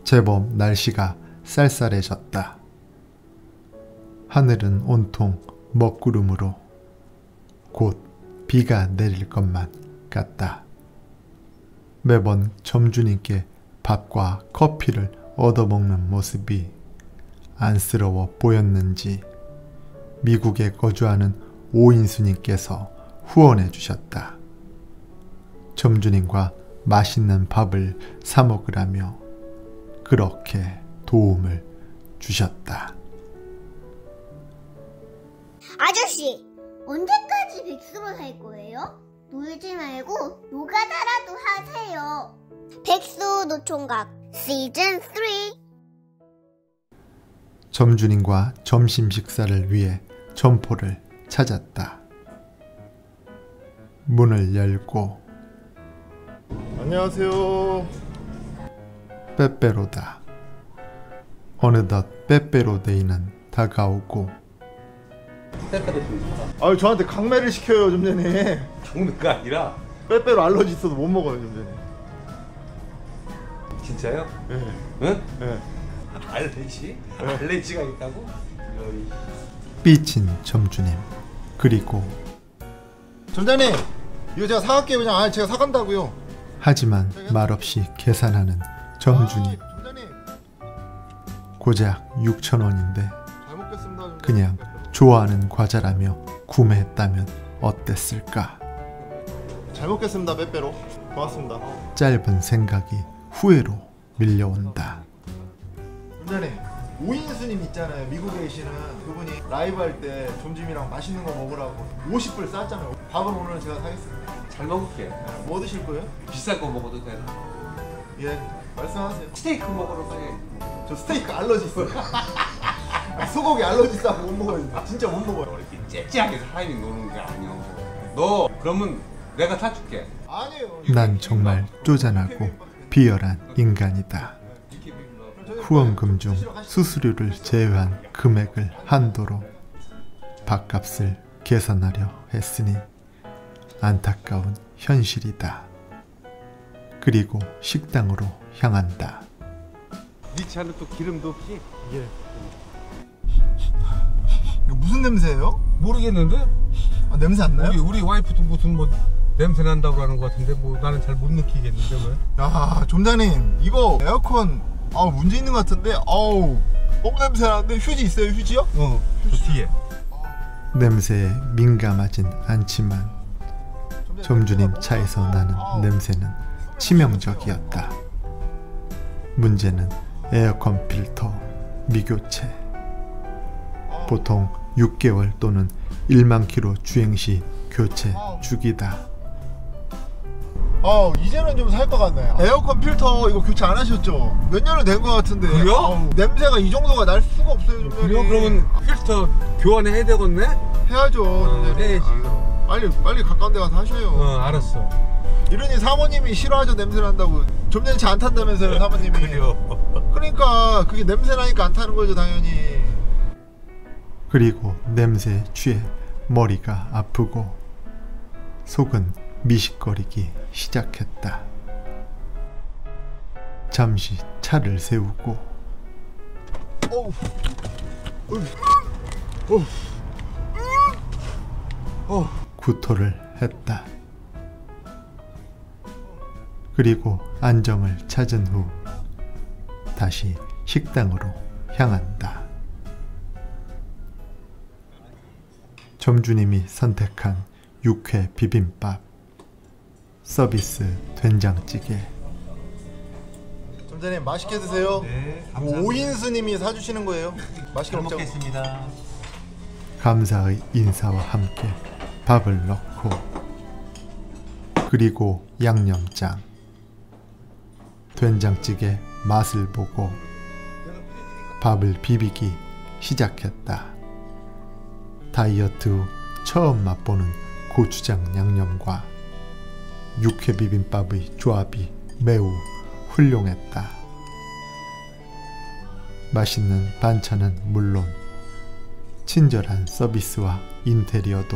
제법 날씨가 쌀쌀해졌다. 하늘은 온통 먹구름으로 곧 비가 내릴 것만 같다. 매번 점주님께 밥과 커피를 얻어먹는 모습이 안쓰러워 보였는지 미국에 거주하는 오인수님께서 후원해 주셨다. 점주님과 맛있는 밥을 사 먹으라며 그렇게 도움을 주셨다. 아저씨, 언제까지 백수로 살 거예요? 놀지 말고 노가다라도 하세요. 백수 노총각 시즌 3. 점주님과 점심 식사를 위해 점포를 찾았다. 문을 열고 안녕하세요. 빼빼로다. 어느덧 빼빼로데이는 다가오고 아유, 저한테 강매를 시켜요 좀 전에. 강매가 아니라 빼빼로 알러지 있어도 못 먹어요 좀 전에. 진짜요? 네. 응? 네. 알레지? 알레지가 있다고? 삐친 점주님. 그리고 점장님, 이거 제가 사갈게요. 그냥 제가 사간다고요. 하지만 말없이 계산하는 점주님. 점장님, 고작 6,000원인데 잘 먹겠습니다. 점장님. 그냥 좋아하는 과자라며 구매했다면 어땠을까? 잘 먹겠습니다. 빼빼로. 고맙습니다. 짧은 생각이 후회로 밀려온다. 점장님, 오인수님 있잖아요. 미국에 계시는 그분이 라이브 할 때 점심이랑 맛있는 거 먹으라고 50불 쌌잖아요. 밥은 오늘 제가 사겠습니다. 잘 먹을게. 뭐 드실 거예요? 비싼 거 먹어도 되나? 예, 말씀하세요. 스테이크 먹으러 가야지. 저 스테이크 알러지 있어요. 소고기 알러지 있다고 못 먹어요. 진짜 못 먹어요. 이렇게 째째하게 사람이 노는 게 아니야. 너 그러면 내가 사줄게. 아니에요. 난 정말 쪼잔하고 비열한 인간이다. 후원금 중 수수료를 제외한 금액을 한도로 밥값을 계산하려 했으니 안타까운 현실이다. 그리고 식당으로 향한다. 네 차는 또 기름도 없지? 예. 이거 무슨 냄새예요? 모르겠는데? 아, 냄새 안 나요? 우리 와이프도 무슨 뭐 냄새 난다고 하는 것 같은데 뭐 나는 잘 못 느끼겠는데 왜? 야, 점장님, 이거 에어컨 문제 있는 것 같은데. 너무 냄새 나는데. 휴지 있어요? 휴지요? 저 뒤에. 냄새에 민감하진 않지만 점주님 차에서 나는 냄새는 치명적이었다. 문제는 에어컨 필터 미교체. 보통 6개월 또는 1만 킬로 주행 시 교체 주기다. 이제는 좀 살 것 같네. 에어컨 필터 이거 교체 안 하셨죠? 몇 년은 된 것 같은데. 그래요? 냄새가 이 정도가 날 수가 없어요. 좀 그래요? 그러면 필터 교환해야 되겠네? 해야죠. 해야지. 빨리 가까운 데 가서 하셔요. 알았어. 이러니 사모님이 싫어하죠. 냄새 난다고. 좀 전에 차 안 탄다면서요, 사모님이. 그래요. 그러니까 그게 냄새 나니까 안 타는 거죠, 당연히. 그리고 냄새에 취해 머리가 아프고 속은 미식거리기 시작했다. 잠시 차를 세우고 구토를 했다. 그리고 안정을 찾은 후 다시 식당으로 향한다. 점주님이 선택한 육회 비빔밥, 서비스 된장찌개. 점장님, 맛있게 드세요. 네, 감사합니다. 오인수님이 사주시는 거예요. 맛있게 잘 먹자고. 먹겠습니다. 감사의 인사와 함께 밥을 넣고 그리고 양념장, 된장찌개 맛을 보고 밥을 비비기 시작했다. 다이어트 후 처음 맛보는 고추장 양념과 육회 비빔밥의 조합이 매우 훌륭했다. 맛있는 반찬은 물론 친절한 서비스와 인테리어도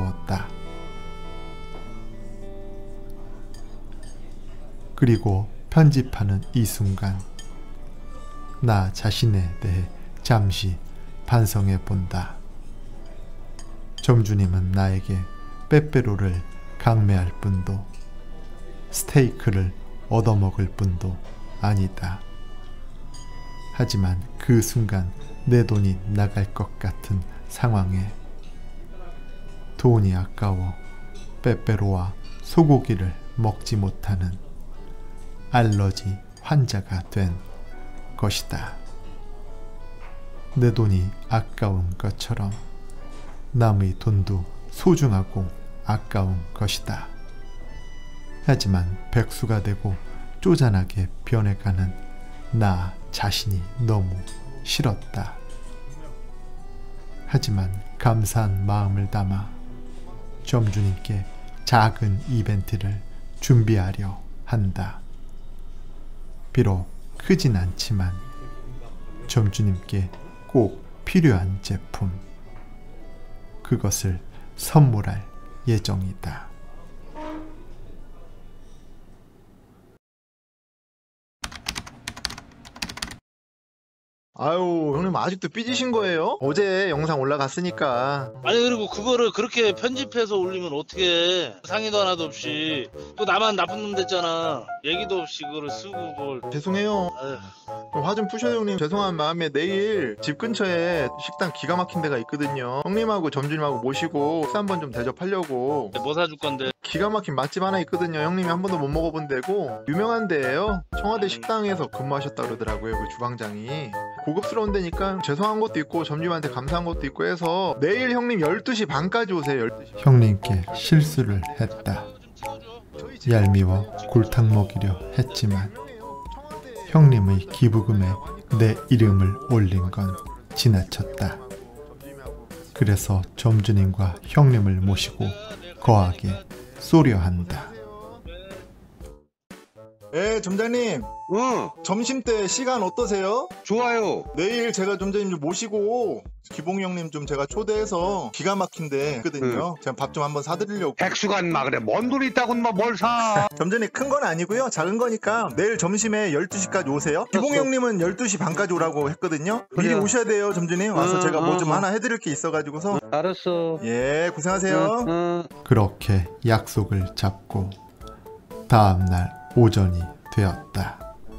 만족스러웠다. 그리고 편집하는 이 순간 나 자신에 대해 잠시 반성해 본다. 점주님은 나에게 빼빼로를 강매할 뿐도 스테이크를 얻어먹을 뿐도 아니다. 하지만 그 순간 내 돈이 나갈 것 같은 상황에 돈이 아까워 빼빼로와 소고기를 먹지 못하는 알러지 환자가 된 것이다. 내 돈이 아까운 것처럼 남의 돈도 소중하고 아까운 것이다. 하지만 백수가 되고 쪼잔하게 변해가는 나 자신이 너무 싫었다. 하지만 감사한 마음을 담아 점주님께 작은 이벤트를 준비하려 한다. 비록 크진 않지만 점주님께 꼭 필요한 제품, 그것을 선물할 예정이다. 아유, 형님 아직도 삐지신 거예요? 어제 영상 올라갔으니까. 아니 그리고 그거를 그렇게 편집해서 올리면 어떻게 상의도 하나도 없이 또 나만 나쁜 놈 됐잖아. 얘기도 없이 그거를 쓰고 그걸. 죄송해요. 화 좀 푸셔요 형님. 죄송한 마음에 내일 집 근처에 식당 기가 막힌 데가 있거든요. 형님하고 점주님하고 모시고 식사 한번 좀 대접하려고. 뭐 사줄 건데? 기가 막힌 맛집 하나 있거든요. 형님이 한 번도 못 먹어본 데고 유명한 데예요. 청와대 식당에서 근무하셨다 그러더라고요, 그 주방장이. 고급스러운 데니까 죄송한 것도 있고 점주님한테 감사한 것도 있고 해서 내일 형님 12시 반까지 오세요. 12시. 형님께 실수를 했다. 얄미워 골탕 먹이려 했지만 형님의 기부금에 내 이름을 올린 건 지나쳤다. 그래서 점주님과 형님을 모시고 거하게 쏘려 한다. 네, 점장님. 응, 점심 때 시간 어떠세요? 좋아요. 내일 제가 점장님 좀 모시고 기봉이 형님 좀 제가 초대해서 기가 막힌데 있거든요. 제가 밥 좀 한번 사드리려고. 백수가 인마 그래. 뭔 돈이 있다고 인마 뭘 사. 점장님 큰 건 아니고요. 작은 거니까 내일 점심에 12시까지 오세요. 기봉이 형님은 12시 반까지 오라고 했거든요. 미리 오셔야 돼요, 점장님. 와서 제가 뭐 좀 하나 해드릴 게 있어가지고서. 알았어. 예, 고생하세요. 그렇게 약속을 잡고 다음날 오전이 되었다.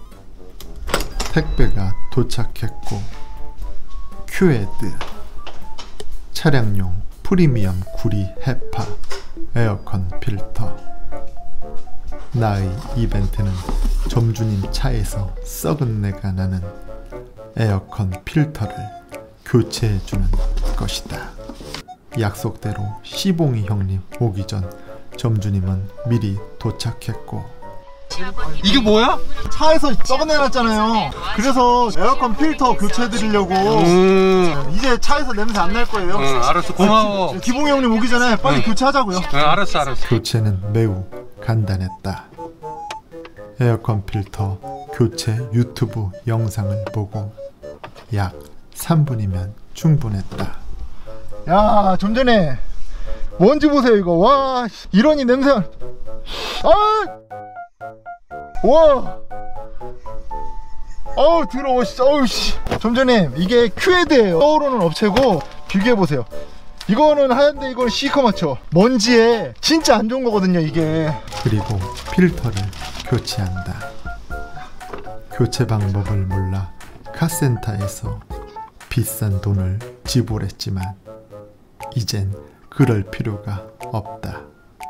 택배가 도착했고 큐에드 차량용 프리미엄 구리 헤파 에어컨 필터. 나의 이벤트는 점주님 차에서 썩은 내가 나는 에어컨 필터를 교체해주는 것이다. 약속대로 시봉이 형님 오기 전 점주님은 미리 도착했고 이게 뭐야? 차에서 썩어내놨잖아요. 그래서 에어컨 필터 교체해드리려고. 이제 차에서 냄새 안 날 거예요. 알았어. 고마워. 기봉이 형님 오기 전에 빨리 교체하자고요. 알았어. 교체는 매우 간단했다. 에어컨 필터 교체 유튜브 영상을 보고 약 3분이면 충분했다. 야, 좀 전에 먼지 보세요 이거. 와, 이러니 냄새. 와, 어우 더러워. 어우 씨. 좀 전에 이게 큐에드예요. 떠오르는 업체고 비교해 보세요. 이거는 하얀데 이거는 시커멓죠. 먼지에 진짜 안 좋은 거거든요 이게. 그리고 필터를 교체한다. 교체 방법을 몰라 카센터에서 비싼 돈을 지불했지만 이젠 그럴 필요가 없다.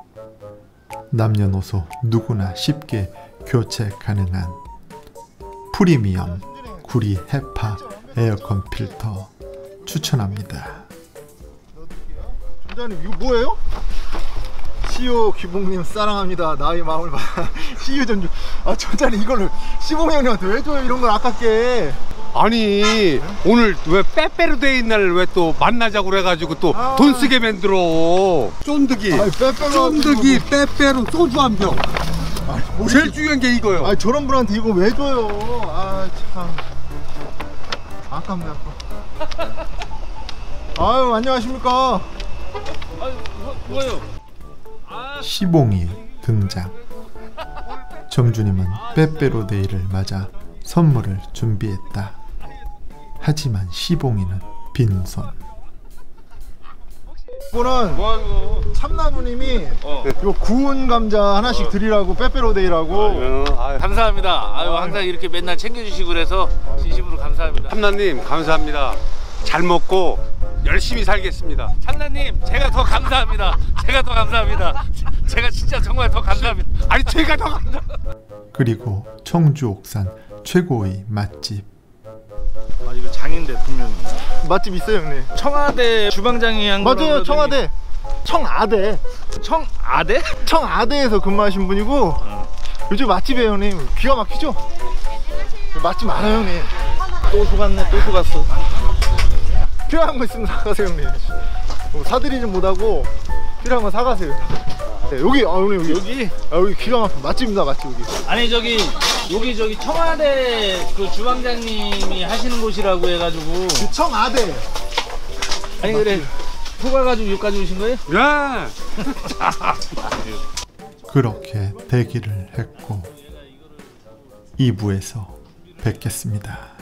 남녀노소 누구나 쉽게 교체 가능한 프리미엄 구리 헤파 에어컨 필터 추천합니다. 점장님 이거 뭐예요? 시우 기봉님 사랑합니다. 나의 마음을 봐. 시우 점주. 아, 점장님 이거를 시봉 형님한테 왜 줘요? 이런 걸 아깝게. 아니 오늘 왜 빼빼로 데이 날 왜 또 만나자고 그래가지고 또 돈 쓰게 만들어. 쫀득이. 아니, 빼빼로 쫀득이 빼빼로 소주 한 병. 제일 중요한 게 이거요. 아, 저런 분한테 이거 왜 줘요? 아, 참 아깝네. 아유, 안녕하십니까? 뭐예요? 시봉이 등장. 정준임은 빼빼로데이를 맞아 선물을 준비했다. 하지만 시봉이는 빈손. 이거는 참나무님이 요 구운 감자 하나씩 드리라고 빼빼로데이라고. 감사합니다. 아유, 항상 이렇게 맨날 챙겨주시고 그래서 진심으로 감사합니다. 참나님 감사합니다. 잘 먹고 열심히 살겠습니다. 참나님, 제가 더 감사합니다. 제가 더 감사합니다. 제가 진짜 정말 더 감사합니다. 아니 제가 더 감사합니다. 그리고 청주 옥산 최고의 맛집. 아, 이거 장인데 분명히. 맛집 있어요 형님. 청와대 주방장이 한 거라고 맞아요. 그러더니. 청와대. 청아대? 청아대에서 근무하신 분이고 요즘 맛집이에요 형님. 기가 막히죠? 맛집 많아요 형님. 또 속았네, 또 속았어. 필요한 거 있으면 사가세요 형님. 사드리진 못하고 필요한 거 사가세요. 네, 여기 형님 여기 여기 기가 막힌 맛집입니다. 맛집 여기. 아니 여기 청와대 그 주방장님이 하시는 곳이라고 해가지고. 청아대. 아니 그래 속아가지고 여기까지 오신 거예요? 야. 그렇게 대기를 했고 2부에서 뵙겠습니다.